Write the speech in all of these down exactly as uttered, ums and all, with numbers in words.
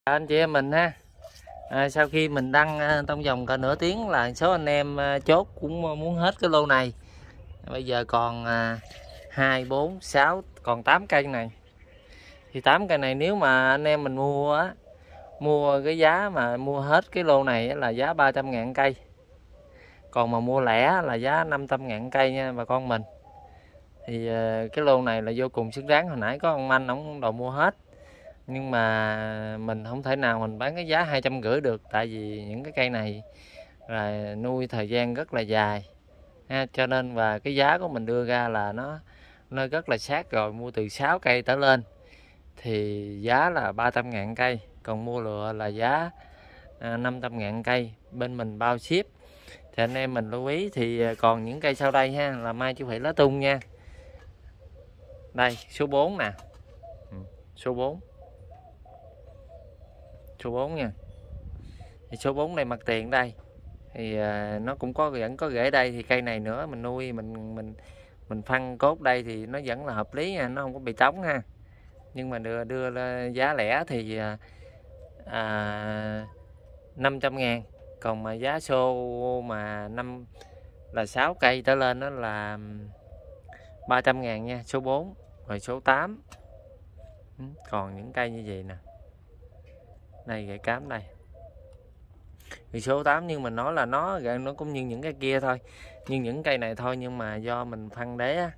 Anh chị em mình ha, à, sau khi mình đăng à, trong vòng cả nửa tiếng là số anh em à, chốt cũng muốn hết cái lô này. Bây giờ còn à, hai, bốn, sáu, còn tám cây này. Thì tám cây này nếu mà anh em mình mua á, mua cái giá mà mua hết cái lô này là giá ba trăm ngàn cây. Còn mà mua lẻ là giá năm trăm ngàn cây nha bà con mình. Thì à, cái lô này là vô cùng xứng đáng. Hồi nãy có ông anh ông đòi mua hết, nhưng mà mình không thể nào mình bán cái giá hai trăm rưỡi được, tại vì những cái cây này là nuôi thời gian rất là dài ha, cho nên và cái giá của mình đưa ra là nó nó rất là sát rồi. Mua từ sáu cây trở lên thì giá là ba trăm ngàn cây, còn mua lựa là giá à, năm trăm ngàn cây, bên mình bao ship. Thì anh em mình lưu ý. Thì còn những cây sau đây ha là mai chú Phỉ lá tung nha. Đây số bốn nè, số bốn, số bốn nha. Thì số bốn này mặt tiền đây thì à, nó cũng có vẫn có rễ đây. Thì cây này nữa mình nuôi mình mình mình phân cốt đây thì nó vẫn là hợp lý nha, nó không có bị trống ha. Nhưng mà đưa đưa lên giá lẻ thì à, à, năm trăm ngàn. Còn mà giá xô mà năm là sáu cây trở lên đó là ba trăm ngàn nha, số bốn. Rồi số tám, còn những cây như vậy nè, đây gậy cám đây thì số tám, nhưng mình nói là nó nó cũng như những cái kia thôi, như những cây này thôi, nhưng mà do mình phân đế á,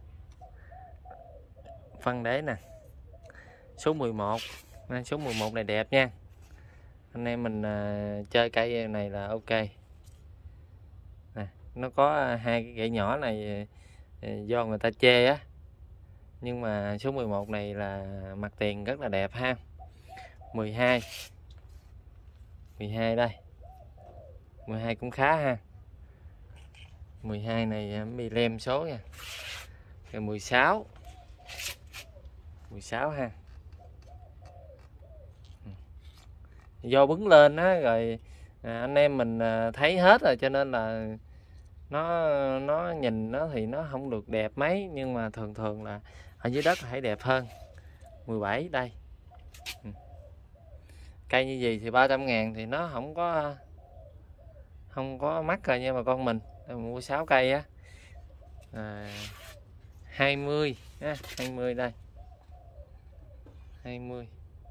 phân đế nè. Số mười một, số mười một này đẹp nha anh em mình, à, chơi cây này là ok nè. Nó có hai cái gậy nhỏ này do người ta chê á, nhưng mà số mười một này là mặt tiền rất là đẹp ha. Mười hai, mười hai đây, mười hai cũng khá ha. Mười hai này bị lem số nha. Rồi mười sáu, mười sáu ha. Do bứng lên á rồi à, anh em mình thấy hết rồi, cho nên là nó nó nhìn nó thì nó không được đẹp mấy, nhưng mà thường thường là ở dưới đất phải đẹp hơn. Mười bảy đây, cây như gì thì ba trăm ngàn thì nó không có không có mắc rồi nha bà con mình. Mua sáu cây á, à, hai mươi ha, hai mươi đây, hai mươi,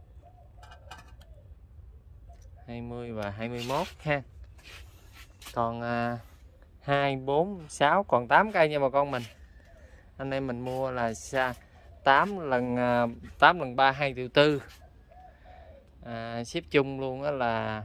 hai mươi và hai mươi mốt ha. Còn à, hai, bốn, sáu, còn tám cây nha bà con mình. Anh em mình mua là tám lần tám lần ba hai triệu tư, à, ship chung luôn đó là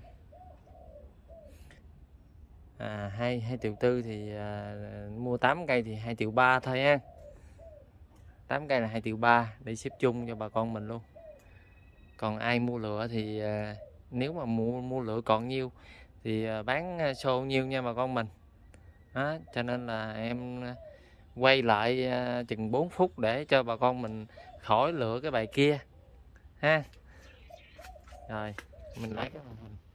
à, hai hai triệu tư. Thì à, mua tám cây thì hai triệu ba thôi ha. tám cây là hai triệu ba để ship chung cho bà con mình luôn. Còn ai mua lựa thì à, nếu mà mua mua lựa còn nhiêu thì à, bán xô nhiêu nha bà con mình đó. Cho nên là em quay lại à, chừng bốn phút để cho bà con mình khỏi lựa cái bài kia ha. Rồi mình lấy cái màn hình.